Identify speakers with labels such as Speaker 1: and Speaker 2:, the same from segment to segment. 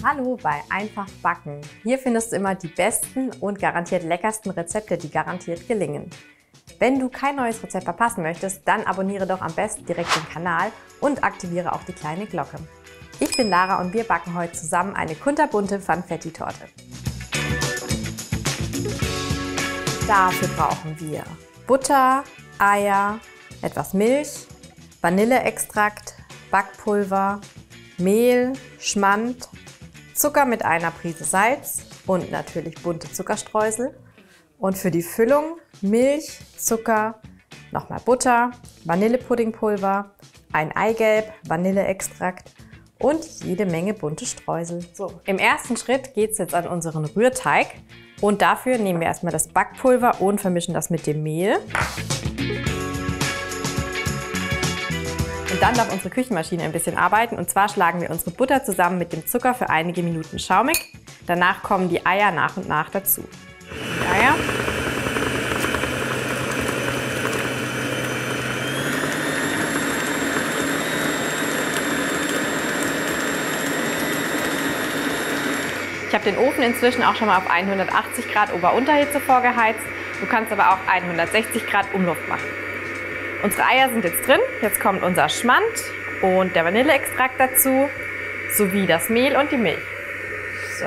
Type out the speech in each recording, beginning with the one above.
Speaker 1: Hallo bei Einfach Backen. Hier findest du immer die besten und garantiert leckersten Rezepte, die garantiert gelingen. Wenn du kein neues Rezept verpassen möchtest, dann abonniere doch am besten direkt den Kanal und aktiviere auch die kleine Glocke. Ich bin Lara und wir backen heute zusammen eine kunterbunte Funfetti-Torte. Dafür brauchen wir Butter, Eier, etwas Milch, Vanilleextrakt, Backpulver, Mehl, Schmand, Zucker mit einer Prise Salz und natürlich bunte Zuckerstreusel. Und für die Füllung Milch, Zucker, nochmal Butter, Vanillepuddingpulver, ein Eigelb, Vanilleextrakt und jede Menge bunte Streusel. So, im ersten Schritt geht es jetzt an unseren Rührteig und dafür nehmen wir erstmal das Backpulver und vermischen das mit dem Mehl. Und dann darf unsere Küchenmaschine ein bisschen arbeiten und zwar schlagen wir unsere Butter zusammen mit dem Zucker für einige Minuten schaumig. Danach kommen die Eier nach und nach dazu. Die Eier. Ich habe den Ofen inzwischen auch schon mal auf 180 Grad Ober-Unterhitze vorgeheizt. Du kannst aber auch 160 Grad Umluft machen. Unsere Eier sind jetzt drin. Jetzt kommt unser Schmand und der Vanilleextrakt dazu, sowie das Mehl und die Milch. So.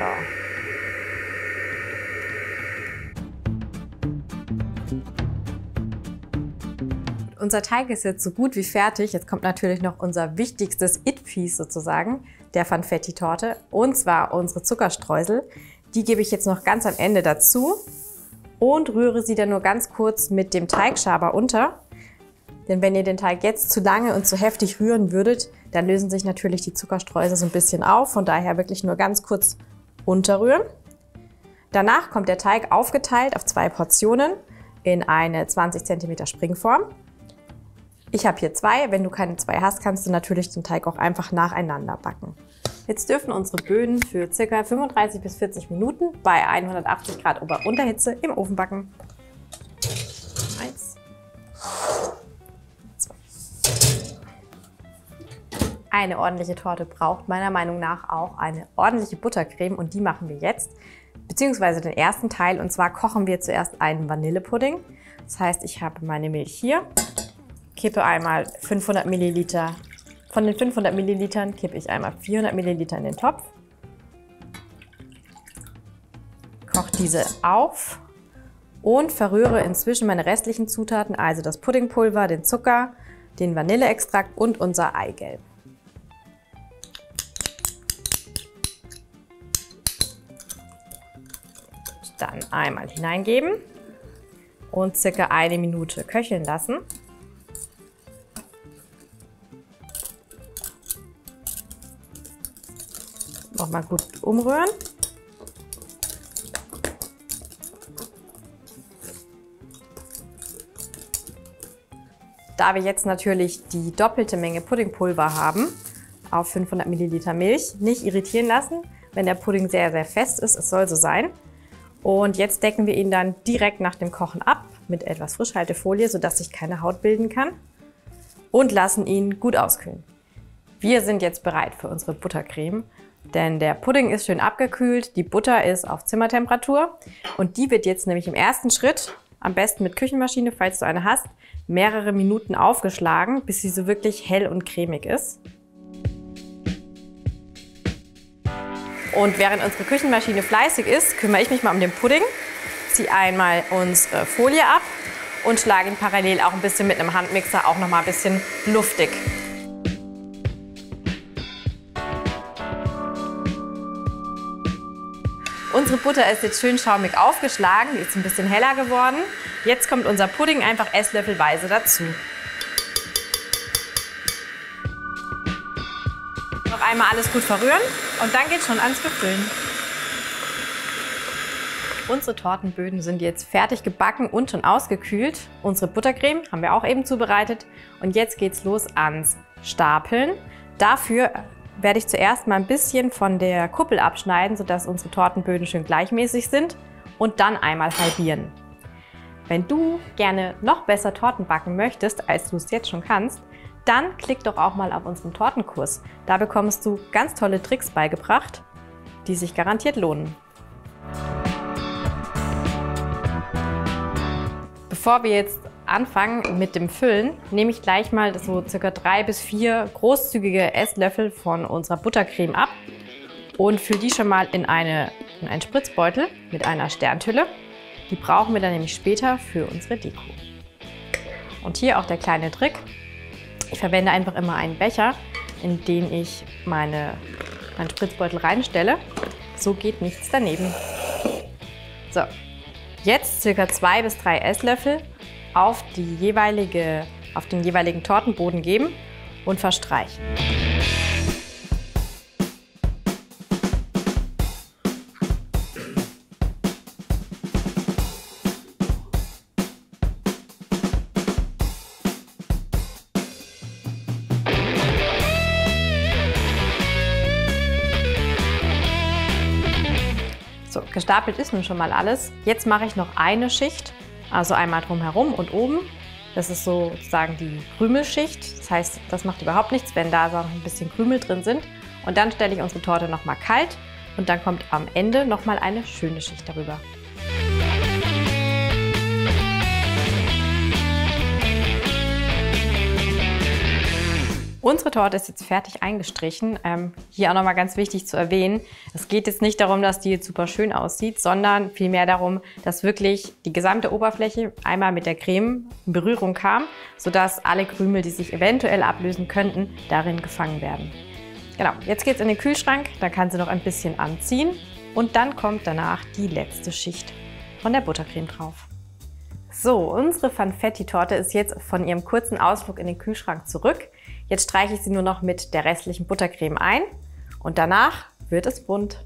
Speaker 1: Unser Teig ist jetzt so gut wie fertig. Jetzt kommt natürlich noch unser wichtigstes It-Piece sozusagen, der Funfetti-Torte, und zwar unsere Zuckerstreusel. Die gebe ich jetzt noch ganz am Ende dazu und rühre sie dann nur ganz kurz mit dem Teigschaber unter. Denn wenn ihr den Teig jetzt zu lange und zu heftig rühren würdet, dann lösen sich natürlich die Zuckerstreusel so ein bisschen auf. Von daher wirklich nur ganz kurz unterrühren. Danach kommt der Teig aufgeteilt auf 2 Portionen in eine 20 cm Springform. Ich habe hier 2. Wenn du keine 2 hast, kannst du natürlich den Teig auch einfach nacheinander backen. Jetzt dürfen unsere Böden für ca. 35 bis 40 Minuten bei 180 Grad Ober-Unterhitze im Ofen backen. 1. Eine ordentliche Torte braucht meiner Meinung nach auch eine ordentliche Buttercreme und die machen wir jetzt, beziehungsweise den ersten Teil, und zwar kochen wir zuerst einen Vanillepudding. Das heißt, ich habe meine Milch hier, kippe einmal 500 Milliliter, von den 500 Millilitern kippe ich einmal 400 Milliliter in den Topf, koche diese auf und verrühre inzwischen meine restlichen Zutaten, also das Puddingpulver, den Zucker, den Vanilleextrakt und unser Eigelb. Dann einmal hineingeben und circa 1 Minute köcheln lassen. Nochmal gut umrühren. Da wir jetzt natürlich die doppelte Menge Puddingpulver haben, auf 500 Milliliter Milch, nicht irritieren lassen, wenn der Pudding sehr, sehr fest ist. Es soll so sein. Und jetzt decken wir ihn dann direkt nach dem Kochen ab mit etwas Frischhaltefolie, sodass sich keine Haut bilden kann, und lassen ihn gut auskühlen. Wir sind jetzt bereit für unsere Buttercreme, denn der Pudding ist schön abgekühlt, die Butter ist auf Zimmertemperatur und die wird jetzt nämlich im ersten Schritt, am besten mit Küchenmaschine, falls du eine hast, mehrere Minuten aufgeschlagen, bis sie so wirklich hell und cremig ist. Und während unsere Küchenmaschine fleißig ist, kümmere ich mich mal um den Pudding. Ziehe einmal unsere Folie ab und schlage ihn parallel auch ein bisschen mit einem Handmixer auch noch mal ein bisschen luftig. Unsere Butter ist jetzt schön schaumig aufgeschlagen, die ist ein bisschen heller geworden. Jetzt kommt unser Pudding einfach esslöffelweise dazu. Noch einmal alles gut verrühren und dann geht schon ans Befüllen. Unsere Tortenböden sind jetzt fertig gebacken und schon ausgekühlt. Unsere Buttercreme haben wir auch eben zubereitet und jetzt geht's los ans Stapeln. Dafür werde ich zuerst mal ein bisschen von der Kuppel abschneiden, sodass unsere Tortenböden schön gleichmäßig sind und dann einmal halbieren. Wenn du gerne noch besser Torten backen möchtest, als du es jetzt schon kannst, dann klick doch auch mal auf unseren Tortenkurs. Da bekommst du ganz tolle Tricks beigebracht. die sich garantiert lohnen. Bevor wir jetzt anfangen mit dem Füllen, nehme ich gleich mal so ca. 3 bis 4 großzügige Esslöffel von unserer Buttercreme ab und fülle die schon mal in einen Spritzbeutel mit einer Sternhülle. Die brauchen wir dann nämlich später für unsere Deko. Und hier auch der kleine Trick. Ich verwende einfach immer einen Becher, in den ich meinen Spritzbeutel reinstelle. So geht nichts daneben. So, jetzt ca. 2 bis 3 Esslöffel auf den jeweiligen Tortenboden geben und verstreichen. So, gestapelt ist nun schon mal alles. Jetzt mache ich noch eine Schicht, also einmal drumherum und oben. Das ist sozusagen die Krümelschicht. Das heißt, das macht überhaupt nichts, wenn da so ein bisschen Krümel drin sind. Und dann stelle ich unsere Torte noch mal kalt und dann kommt am Ende noch mal eine schöne Schicht darüber. Unsere Torte ist jetzt fertig eingestrichen. Hier auch nochmal ganz wichtig zu erwähnen, es geht jetzt nicht darum, dass die jetzt super schön aussieht, sondern vielmehr darum, dass wirklich die gesamte Oberfläche einmal mit der Creme in Berührung kam, sodass alle Krümel, die sich eventuell ablösen könnten, darin gefangen werden. Genau, jetzt geht es in den Kühlschrank, da kann sie noch ein bisschen anziehen und dann kommt danach die letzte Schicht von der Buttercreme drauf. So, unsere Funfetti-Torte ist jetzt von ihrem kurzen Ausflug in den Kühlschrank zurück. Jetzt streiche ich sie nur noch mit der restlichen Buttercreme ein und danach wird es bunt.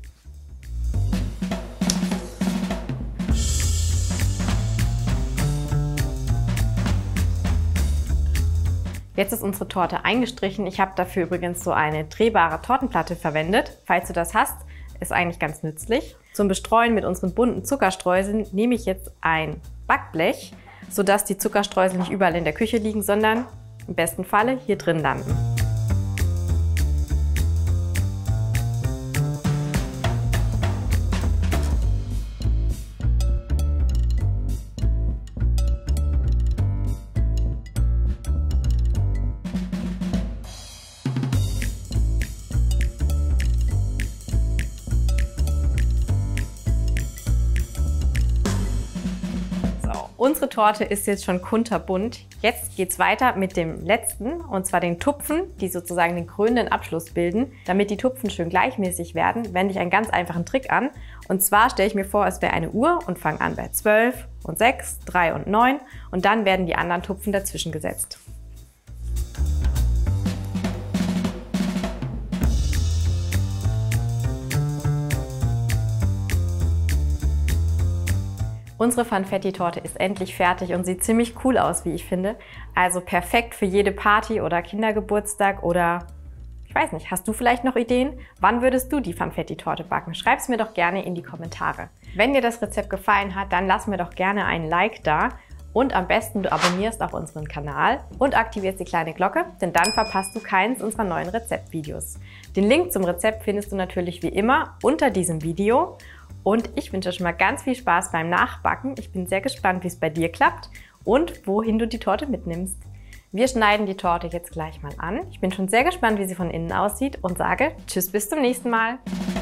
Speaker 1: Jetzt ist unsere Torte eingestrichen. Ich habe dafür übrigens so eine drehbare Tortenplatte verwendet. Falls du das hast, ist eigentlich ganz nützlich. Zum Bestreuen mit unseren bunten Zuckerstreuseln nehme ich jetzt ein Backblech, sodass die Zuckerstreusel nicht überall in der Küche liegen, sondern im besten Falle hier drin landen. Unsere Torte ist jetzt schon kunterbunt. Jetzt geht es weiter mit dem letzten, und zwar den Tupfen, die sozusagen den krönenden Abschluss bilden. Damit die Tupfen schön gleichmäßig werden, wende ich einen ganz einfachen Trick an. Und zwar stelle ich mir vor, es wäre eine Uhr und fange an bei 12 und 6, 3 und 9 und dann werden die anderen Tupfen dazwischen gesetzt. Unsere Funfetti-Torte ist endlich fertig und sieht ziemlich cool aus, wie ich finde. Also perfekt für jede Party oder Kindergeburtstag oder ich weiß nicht, hast du vielleicht noch Ideen? Wann würdest du die Funfetti-Torte backen? Schreib es mir doch gerne in die Kommentare. Wenn dir das Rezept gefallen hat, dann lass mir doch gerne einen Like da und am besten du abonnierst auch unseren Kanal und aktivierst die kleine Glocke, denn dann verpasst du keins unserer neuen Rezeptvideos. Den Link zum Rezept findest du natürlich wie immer unter diesem Video. Und ich wünsche dir schon mal ganz viel Spaß beim Nachbacken. Ich bin sehr gespannt, wie es bei dir klappt und wohin du die Torte mitnimmst. Wir schneiden die Torte jetzt gleich mal an. Ich bin schon sehr gespannt, wie sie von innen aussieht und sage Tschüss, bis zum nächsten Mal.